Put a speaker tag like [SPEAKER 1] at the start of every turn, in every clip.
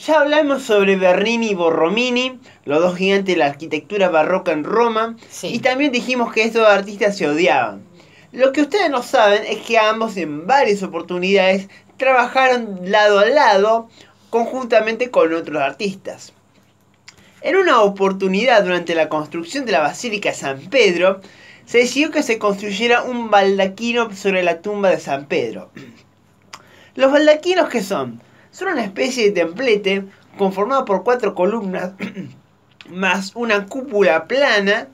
[SPEAKER 1] Ya hablamos sobre Bernini y Borromini, los dos gigantes de la arquitectura barroca en Roma,
[SPEAKER 2] Sí.
[SPEAKER 1] y también dijimos que estos artistas se odiaban. Lo que ustedes no saben es que ambos en varias oportunidades trabajaron lado a lado conjuntamente con otros artistas. En una oportunidad durante la construcción de la Basílica de San Pedro, se decidió que se construyera un baldaquino sobre la tumba de San Pedro. ¿Los baldaquinos qué son? Son una especie de templete conformado por 4 columnas más una cúpula plana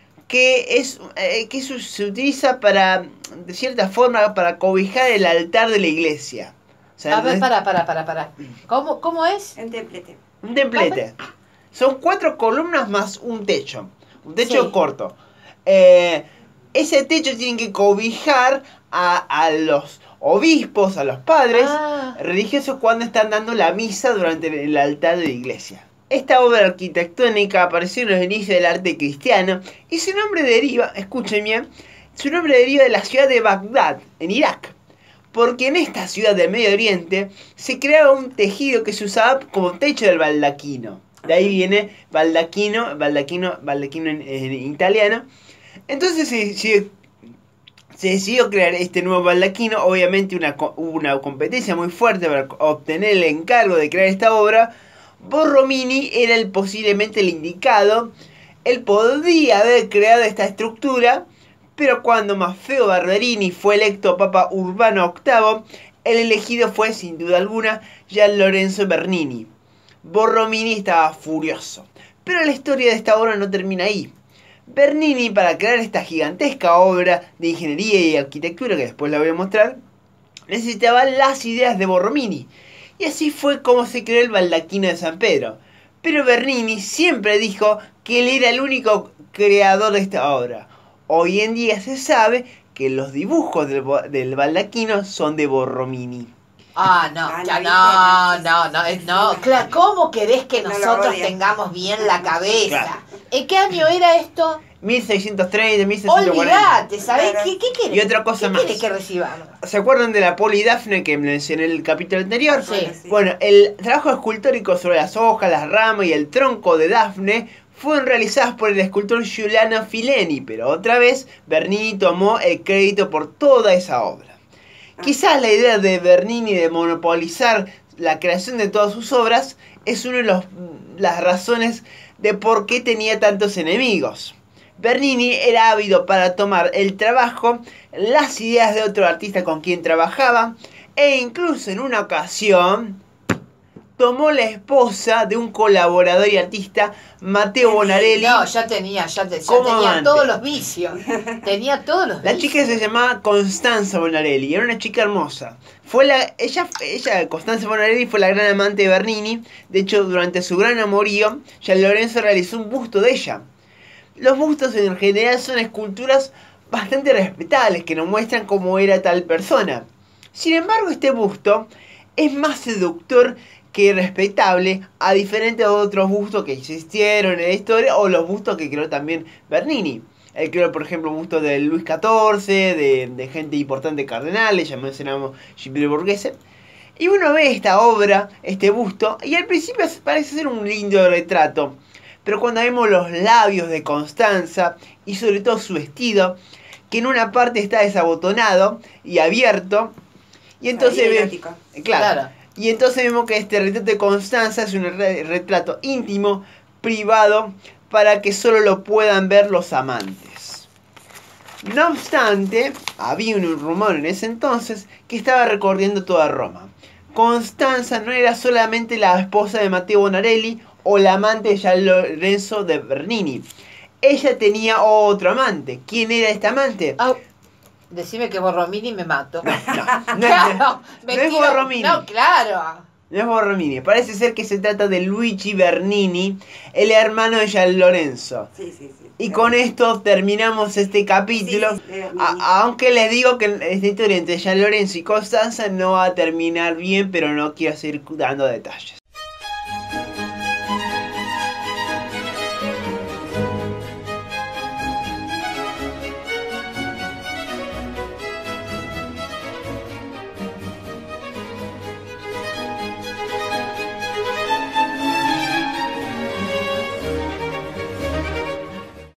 [SPEAKER 1] que se utiliza para, de cierta forma, para cobijar el altar de la iglesia. O sea,
[SPEAKER 2] A ver, para. ¿Cómo es?
[SPEAKER 3] Un templete.
[SPEAKER 1] un templete. Son 4 columnas más un techo. Un techo
[SPEAKER 2] Sí.
[SPEAKER 1] corto. Ese techo tiene que cobijar a los obispos, a los padres religiosos cuando están dando la misa durante el altar de la iglesia. Esta obra arquitectónica apareció en los inicios del arte cristiano y su nombre deriva, escuchen bien, su nombre deriva de la ciudad de Bagdad, en Irak. Porque en esta ciudad del Medio Oriente se creaba un tejido que se usaba como techo del baldaquino. De ahí viene baldaquino en italiano. Entonces se decidió crear este nuevo baldaquino. Obviamente hubo una competencia muy fuerte para obtener el encargo de crear esta obra. Borromini era posiblemente el indicado. Él podría haber creado esta estructura, pero cuando Maffeo Barberini fue electo Papa Urbano VIII, el elegido fue sin duda alguna Gian Lorenzo Bernini. Borromini estaba furioso, pero la historia de esta obra no termina ahí. Bernini, para crear esta gigantesca obra de ingeniería y arquitectura, que después la voy a mostrar, necesitaba las ideas de Borromini. Y así fue como se creó el baldaquino de San Pedro. Pero Bernini siempre dijo que él era el único creador de esta obra. Hoy en día se sabe que los dibujos del baldaquino son de Borromini.
[SPEAKER 2] No. Claro, ¿cómo querés que
[SPEAKER 3] No lo
[SPEAKER 2] nosotros
[SPEAKER 3] odies.
[SPEAKER 2] tengamos bien la cabeza?
[SPEAKER 1] Claro.
[SPEAKER 2] ¿En qué año era esto?
[SPEAKER 1] 1630, 1640.
[SPEAKER 2] Olvídate, ¿sabés
[SPEAKER 3] Claro.
[SPEAKER 2] qué querés?
[SPEAKER 1] Y otra cosa
[SPEAKER 2] ¿Qué
[SPEAKER 1] más.
[SPEAKER 2] querés que recibamos?
[SPEAKER 1] ¿Se acuerdan de la Polidafne que mencioné en el capítulo anterior?
[SPEAKER 2] Sí.
[SPEAKER 1] Bueno, el trabajo escultórico sobre las hojas, las ramas y el tronco de Dafne fueron realizadas por el escultor Giuliano Fileni, pero otra vez Bernini tomó el crédito por toda esa obra. Quizás la idea de Bernini de monopolizar la creación de todas sus obras es una de las razones de por qué tenía tantos enemigos. Bernini era ávido para tomar el trabajo, las ideas de otro artista con quien trabajaba, e incluso en una ocasión tomó la esposa de un colaborador y artista, Matteo Bonarelli.
[SPEAKER 2] No, ya tenía
[SPEAKER 1] como
[SPEAKER 2] tenía
[SPEAKER 1] amante.
[SPEAKER 2] todos los vicios. Tenía todos los
[SPEAKER 1] La
[SPEAKER 2] vicios.
[SPEAKER 1] chica se llamaba Constanza Bonarelli, era una chica hermosa. Ella, Constanza Bonarelli, fue la gran amante de Bernini. De hecho, durante su gran amorío, Gian Lorenzo realizó un busto de ella. Los bustos en general son esculturas bastante respetables que nos muestran cómo era tal persona. Sin embargo, este busto es más seductor que respetable, a diferente de otros bustos que existieron en la historia o los bustos que creó también Bernini. Él creó, por ejemplo, bustos de Luis XIV, de gente importante, cardenales, ya mencionamos Gilles Borghese. Y uno ve esta obra, este busto, y al principio parece ser un lindo retrato. Pero cuando vemos los labios de Constanza y sobre todo su vestido, que en una parte está desabotonado y abierto, y entonces
[SPEAKER 3] erótico.
[SPEAKER 1] claro. Y entonces vemos que este retrato de Constanza es un retrato íntimo, privado, para que solo lo puedan ver los amantes. No obstante, había un rumor en ese entonces que estaba recorriendo toda Roma. Constanza no era solamente la esposa de Matteo Bonarelli o la amante de Gian Lorenzo de Bernini. Ella tenía otro amante. ¿Quién era este amante?
[SPEAKER 2] Decime que Borromini y me mato.
[SPEAKER 1] No
[SPEAKER 2] Claro,
[SPEAKER 1] es Borromini.
[SPEAKER 2] No, claro.
[SPEAKER 1] No es Borromini. Parece ser que se trata de Luigi Bernini, el hermano de Gian Lorenzo.
[SPEAKER 3] Sí.
[SPEAKER 1] Y con esto terminamos este capítulo.
[SPEAKER 3] Sí,
[SPEAKER 1] Aunque les digo que esta historia entre Gian Lorenzo y Constanza no va a terminar bien, pero no quiero seguir dando detalles.